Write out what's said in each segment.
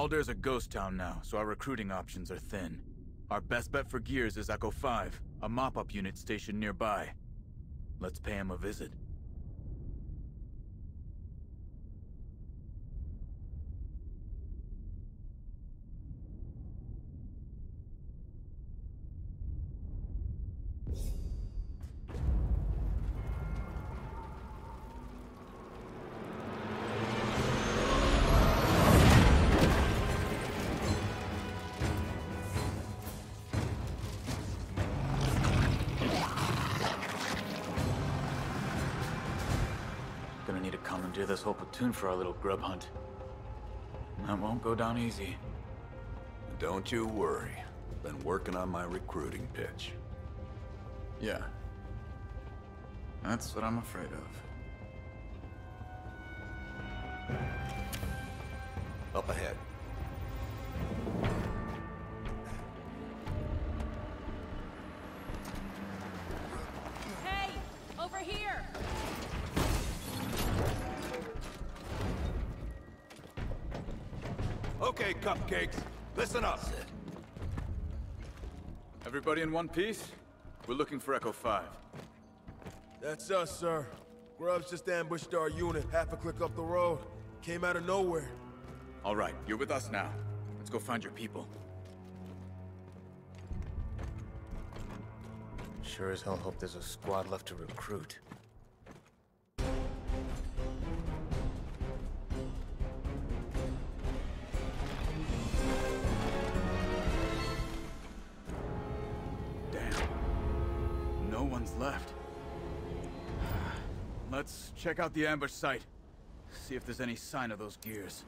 Alder's a ghost town now, so our recruiting options are thin. Our best bet for gears is Echo 5, a mop-up unit stationed nearby. Let's pay him a visit. Gonna need to commandeer this whole platoon for our little grub hunt. That won't go down easy. Don't you worry. Been working on my recruiting pitch. Yeah. That's what I'm afraid of. Up ahead. Hey! Over here! Okay, cupcakes. Listen up. Everybody in one piece? We're looking for Echo 5. That's us, sir. Grubs just ambushed our unit half a click up the road. Came out of nowhere. All right, you're with us now. Let's go find your people. Sure as hell hope there's a squad left to recruit. Damn. No one's left. Let's check out the ambush site. See if there's any sign of those gears.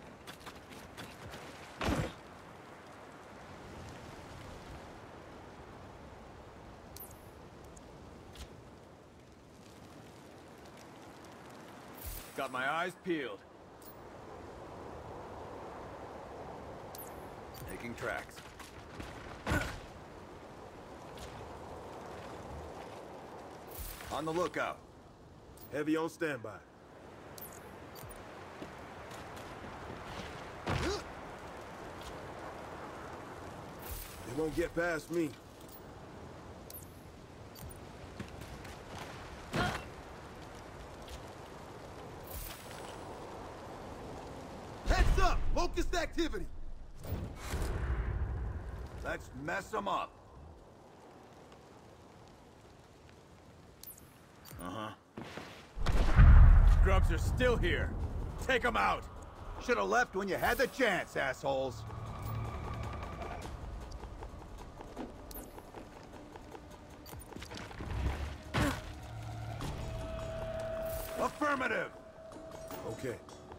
Got my eyes peeled. Taking tracks. On the lookout. Heavy on standby. They won't get past me. Heads up! Locust activity! Let's mess them up. Grubs are still here. Take them out. Should have left when you had the chance, assholes. Affirmative. Okay.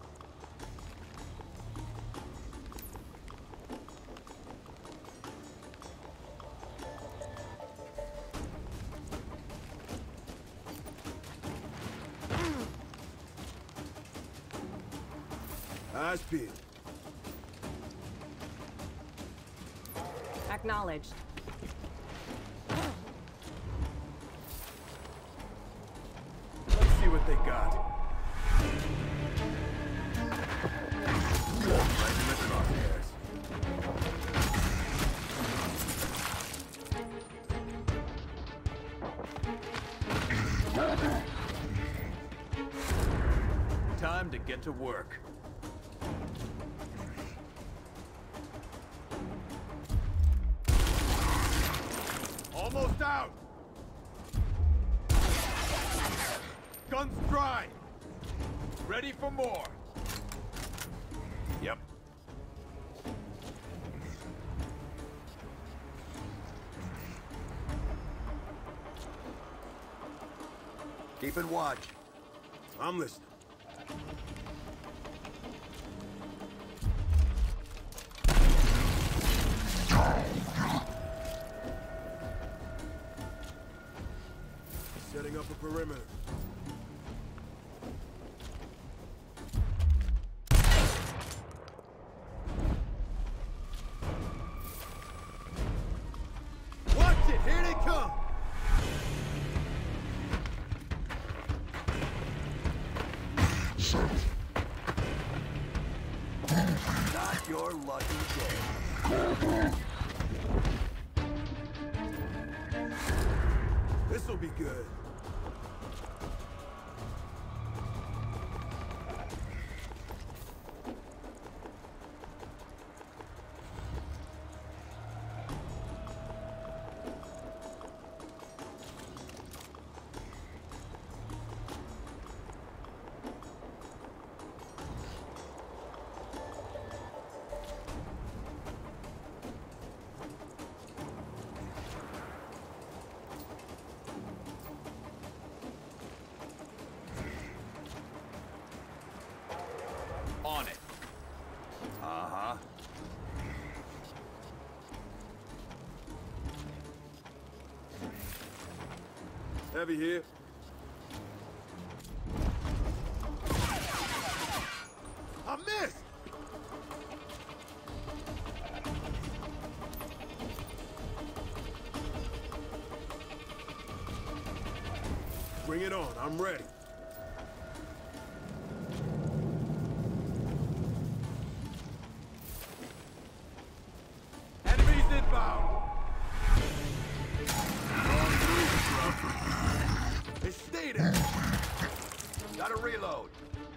Eyes peeled. Acknowledged. Let's see what they got. Right in the crosshairs. Time to get to work. Almost out! Guns dry! Ready for more! Yep. Keeping watch. I'm listening. Setting up a perimeter. Watch it! Here they come! Not your lucky day. This'll be good. On it. Uh-huh. Heavy here. I missed! Bring it on, I'm ready. Enemies inbound! Hey, stay there! Gotta reload.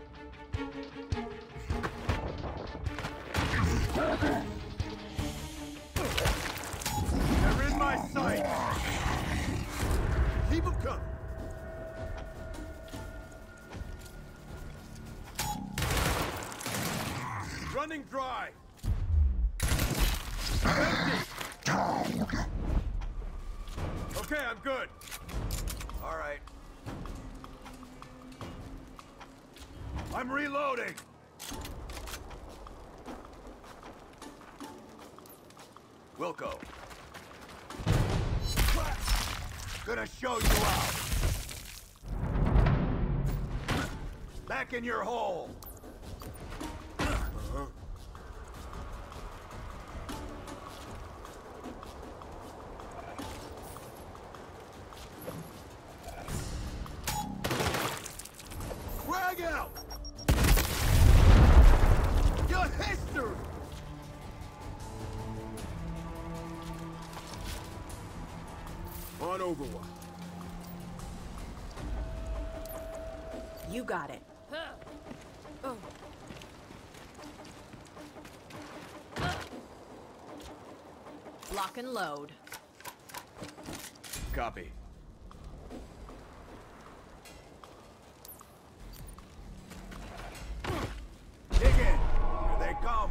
They're in my sight! Keep them coming! Running dry! Empty! Okay, I'm good. All right. I'm reloading! Wilco. Gonna show you out. Back in your hole. Frag out! Your history! On Overwatch. You got it. Oh. Lock and load. Copy. Dig in. Here they come.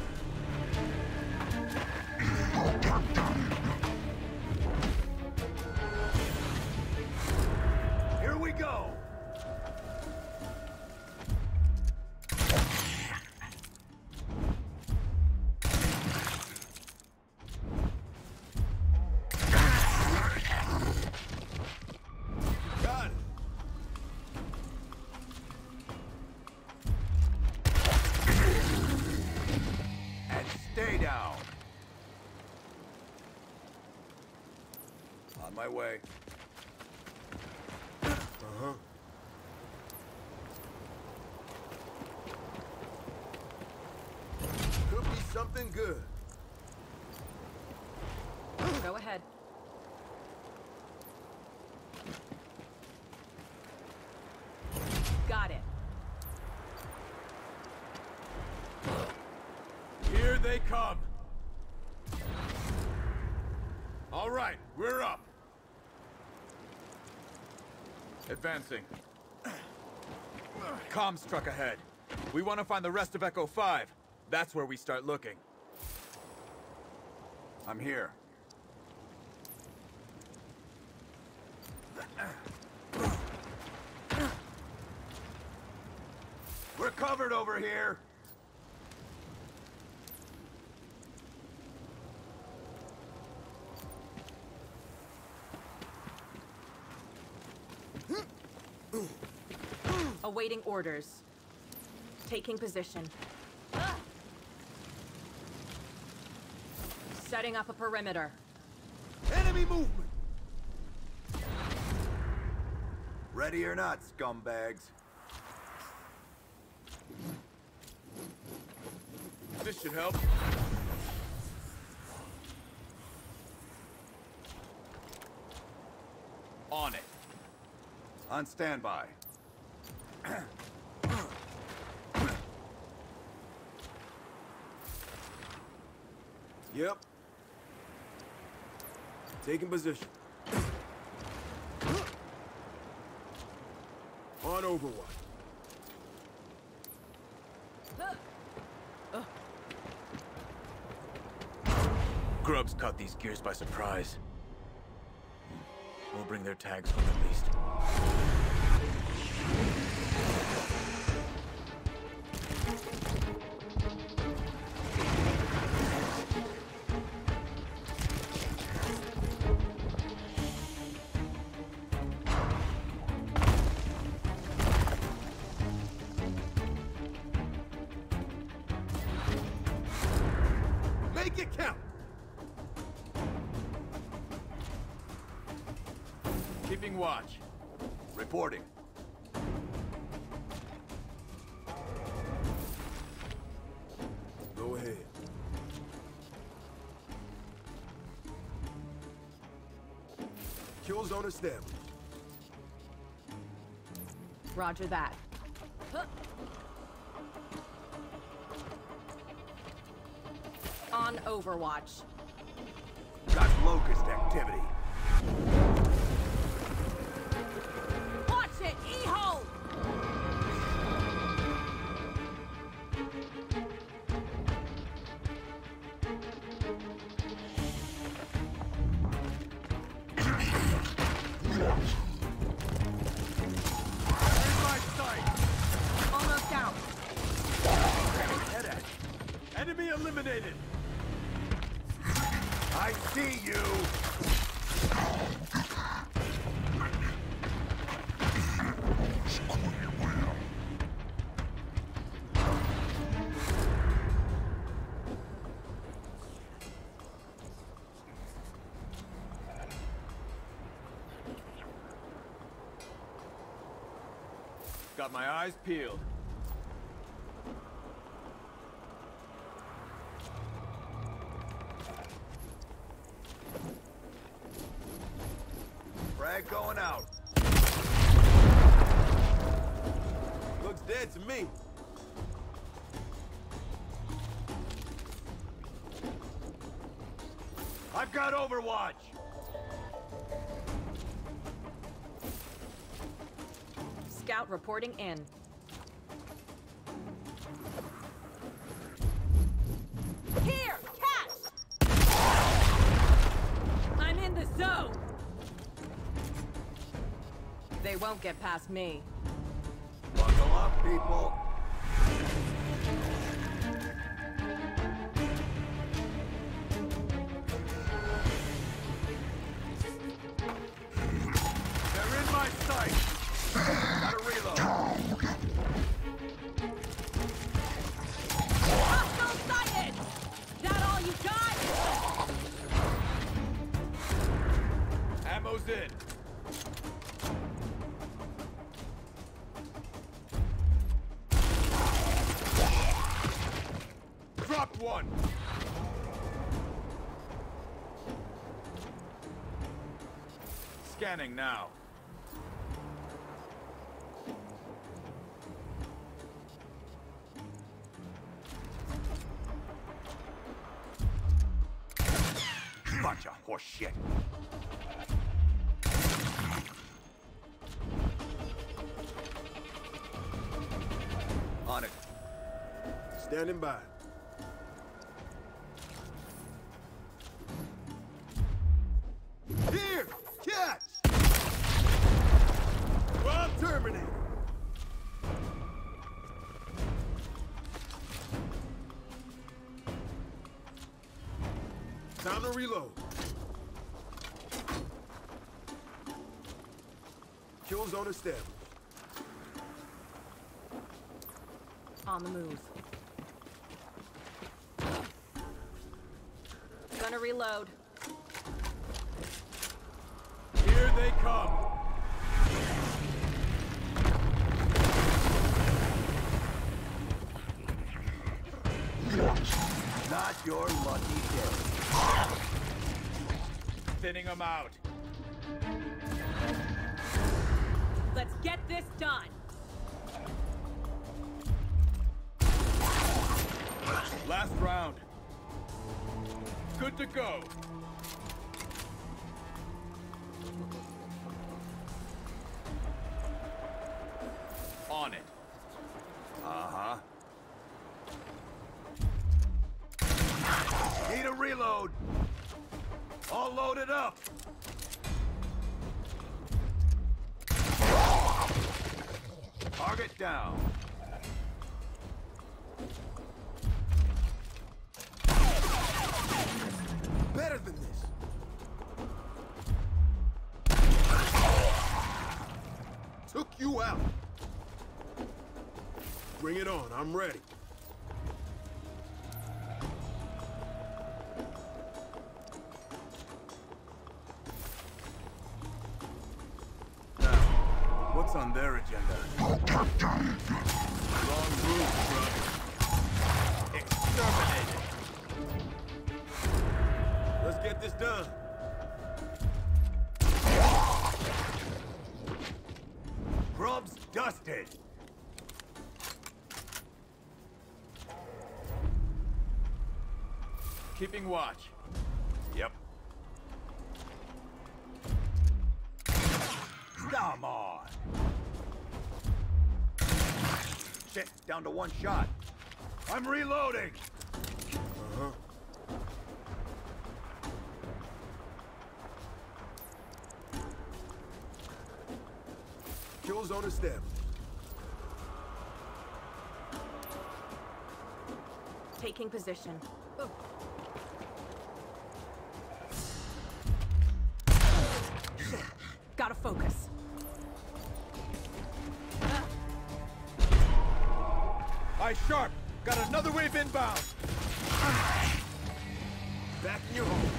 Here we go. Got it. And stay down. On my way. Uh-huh. Could be something good. Go ahead. Got it. Here they come! All right, we're up! Advancing. Comms truck ahead. We want to find the rest of Echo 5. That's where we start looking. I'm here. We're covered over here. Awaiting orders. Taking position. Setting up a perimeter. Enemy movement! Ready or not, scumbags. This should help. On it. On standby. Yep. Taking position. On Overwatch. Grubs caught these gears by surprise. We'll bring their tags home at least. Make it count! Keeping watch. Reporting. Go ahead. Kill zone established. Roger that. On Overwatch. Got locust activity. Watch it! E-hole! In my sight! Almost out. Head at. Enemy eliminated! I see you. Got my eyes peeled. Frag going out. Looks dead to me. I've got Overwatch. Scout reporting in. Here! Catch! I'm in the zone! They won't get past me. Buckle up, people. They're in my sight! Gotta reload. Hostile sighted! That all you got? Ammo's in. Dropped one! Scanning now. Bunch of horse shit. On it. Standing by. Here! Catch! Well, terminated. Time to reload. Kill zone established. On the move. Gonna reload. Here they come! your lucky day. Thinning them out. Let's get this done. Last round. Good to go. On it. Uh-huh. Need a reload. All loaded up. Target down. Better than this. Took you out. Bring it on, I'm ready. Now, what's on their agenda? Wrong move, bro. Exterminated. Let's get this done. Grubs dusted. Keeping watch. Yep. Come on. Shit, down to one shot. I'm reloading. Uh-huh. Kill zone established. Taking position. Oh. Shit. Gotta focus. Eyes sharp. Got another wave inbound. Back in your home.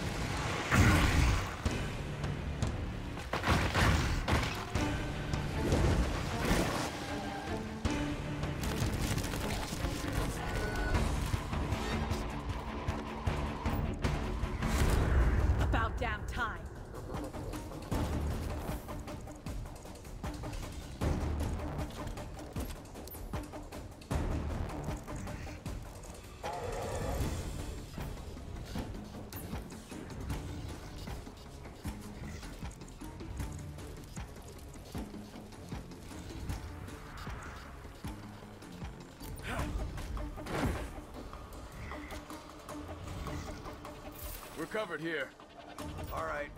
About damn time. We're covered here. All right.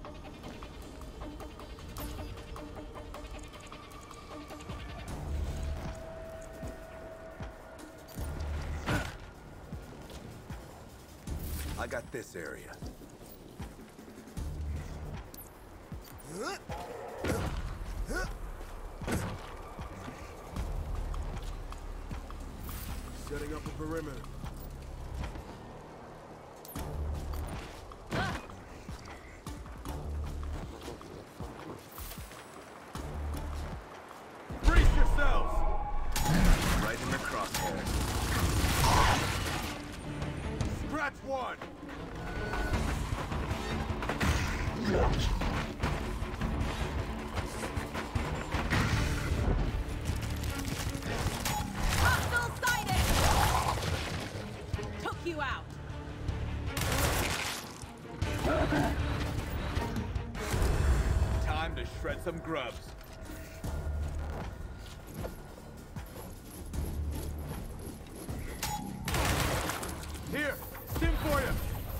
I got this area. Setting up a perimeter. Brace yourselves! Right in the crosshairs. Scratch one! Hostile sighted! Took you out. Time to shred some grubs. Here, stim for you.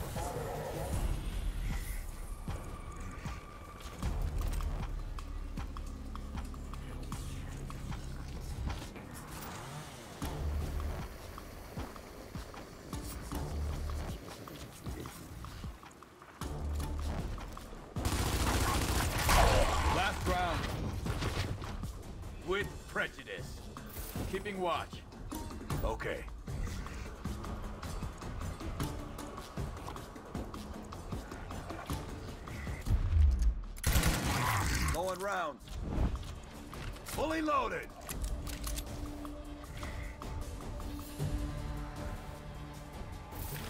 Last round. With prejudice. Keeping watch. Okay. Going rounds. Fully loaded.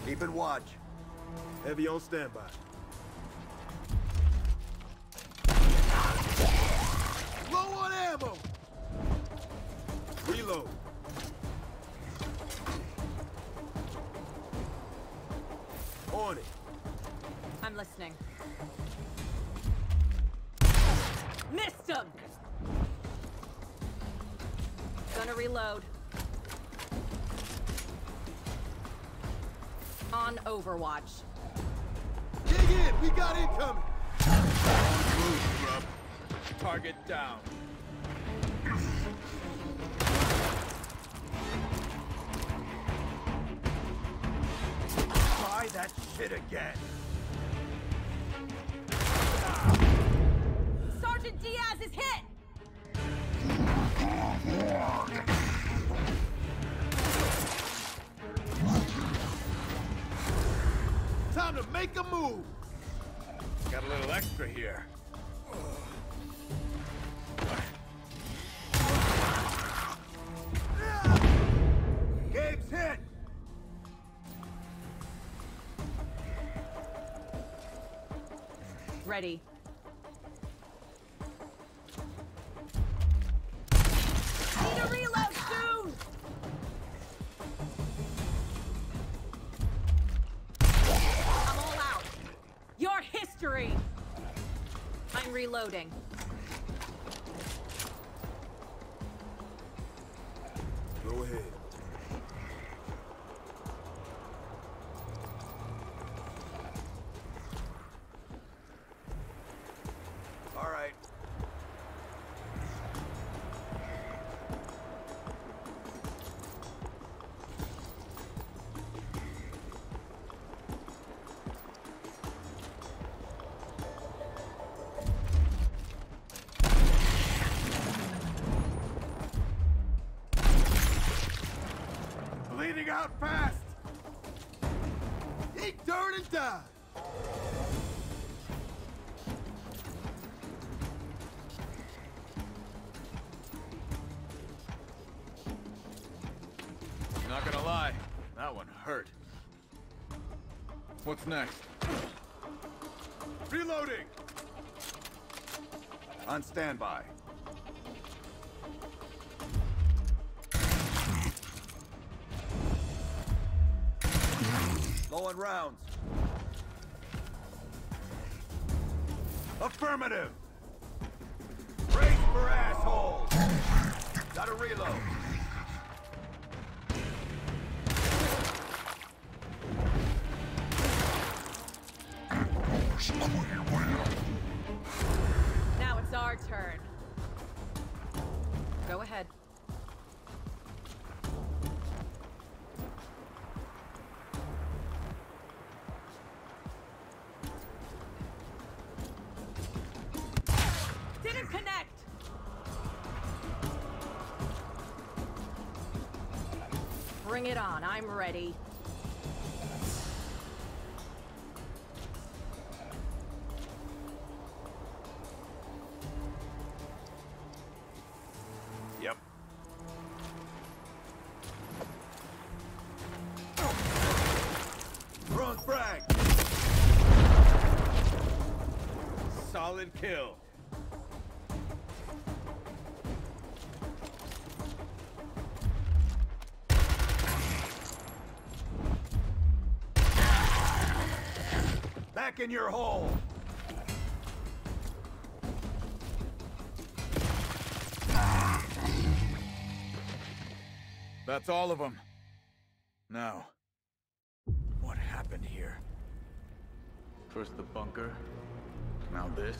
Keeping watch. Heavy on standby. Low on ammo! Reload. On it. I'm listening. Missed him! Gonna reload. On Overwatch. Dig in! We got incoming! Move, scrub. Target down. Try that shit again. Sergeant Diaz is hit! Time to make a move! Got a little extra here. Gabe's hit! Ready. Need a reload soon! I'm all out. Your history! I'm reloading. Go ahead. All right. Bleeding out fast! Eat dirt and die! Not gonna lie, that one hurt. What's next? Reloading! On standby. Low on rounds. Affirmative. Brace for assholes. Gotta reload. Now it's our turn. Go ahead. Didn't connect! Bring it on, I'm ready. Yep. Wrong frag! Solid kill. Back in your hole. That's all of them. Now, what happened here? First the bunker, now this.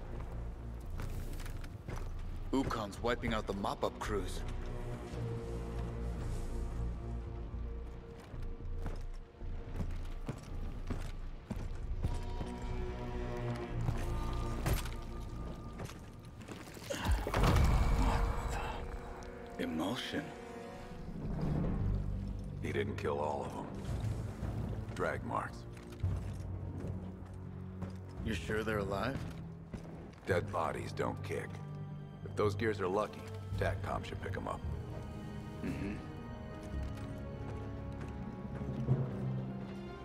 Ukon's wiping out the mop-up crews. Emotion. He didn't kill all of them. Drag marks. You sure they're alive? Dead bodies don't kick. If those gears are lucky, TACCOM should pick them up. Mm-hmm.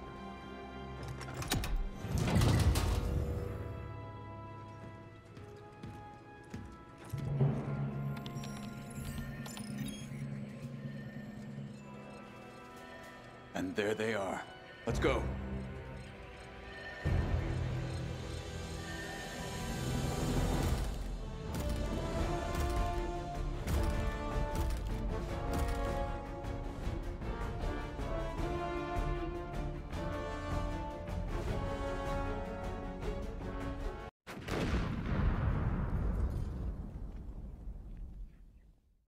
And there they are. Let's go.